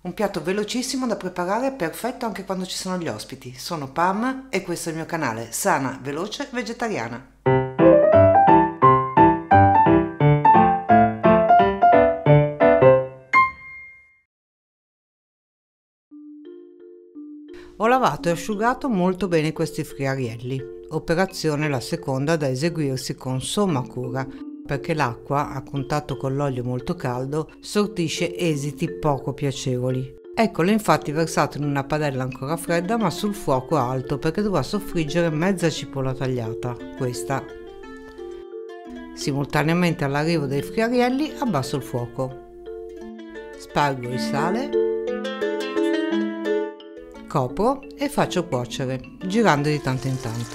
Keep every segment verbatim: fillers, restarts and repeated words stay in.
Un piatto velocissimo da preparare, perfetto anche quando ci sono gli ospiti. Sono Pam e questo è il mio canale Sana, Veloce, Vegetariana. Ho lavato e asciugato molto bene questi friarielli, operazione la seconda da eseguirsi con somma cura, perché l'acqua, a contatto con l'olio molto caldo, sortisce esiti poco piacevoli. Eccolo infatti versato in una padella ancora fredda ma sul fuoco alto, perché dovrà soffriggere mezza cipolla tagliata, questa. Simultaneamente all'arrivo dei friarielli abbasso il fuoco. Spargo il sale, copro e faccio cuocere, girando di tanto in tanto.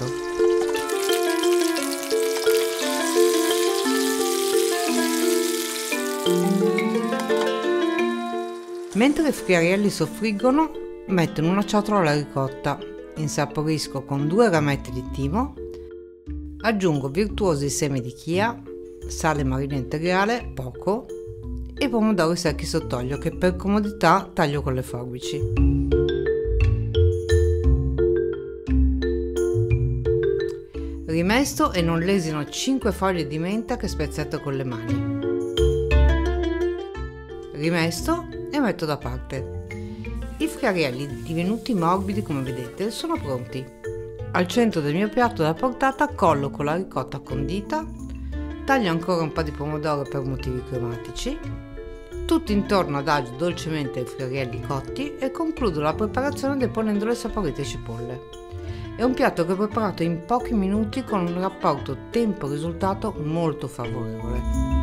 Mentre i friarielli soffriggono, metto in una ciotola la ricotta, insaporisco con due rametti di timo, aggiungo virtuosi semi di chia, sale marino integrale, poco, e pomodori secchi sott'olio che per comodità taglio con le forbici. Rimesto e non lesino cinque foglie di menta che spezzetto con le mani. Rimesto e metto da parte. I friarielli, divenuti morbidi come vedete, sono pronti. Al centro del mio piatto da portata colloco la ricotta condita, taglio ancora un po' di pomodoro per motivi cromatici, tutto intorno adagio dolcemente i friarielli cotti e concludo la preparazione deponendo le saporite cipolle. È un piatto che ho preparato in pochi minuti con un rapporto tempo-risultato molto favorevole.